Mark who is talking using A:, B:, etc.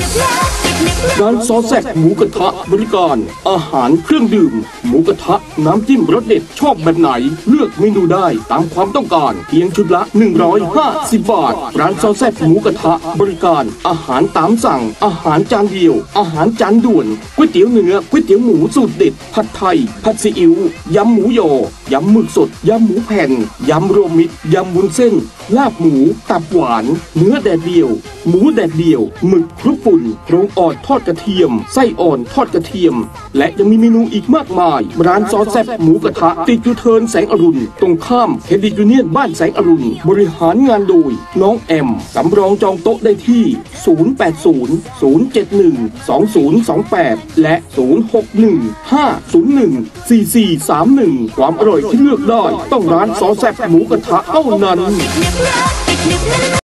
A: ร้านซอสแซ่บหมูกระทะบริการอาหารเครื่องดื่มหมูกระทะน้ำจิ้มรสเด็ดชอบแบบไหนเลือกเมนูได้ตามความต้องการเพียงชุดละ150 บาทร้านซอสแซ่บหมูกระทะบริการอาหารตามสั่งอาหารจานเดียวอาหารจานด่วนก๋วยเตี๋ยวเนื้อก๋วยเตี๋ยวหมูสูตรเด็ดผัดไทยผัดซีอิ๊วยำหมูยอยำหมึกสดยำหมูแผ่นยำรวมมิตรยำวุ้นเส้นลาบหมูตับหวานเนื้อแดดเดียวหมูแดดเดียวหมึกคลุกฝุ่นโครงอ่อนทอดกระเทียมไส้อ่อนทอดกระเทียมและยังมีเมนูอีกมากมายร้านซอสแซ่บหมูกระทะติดยูเทิร์นแสงอรุณตรงข้ามเครดิตยูเนียนบ้านแสงอรุณบริหารงานโดยน้องแอมสำรองจองโต๊ะได้ที่080-071-2028และ061-501-4431ความอร่อยที่เลือกได้ต้องร้านซอสแซ่บหมูกระทะเท่านั้น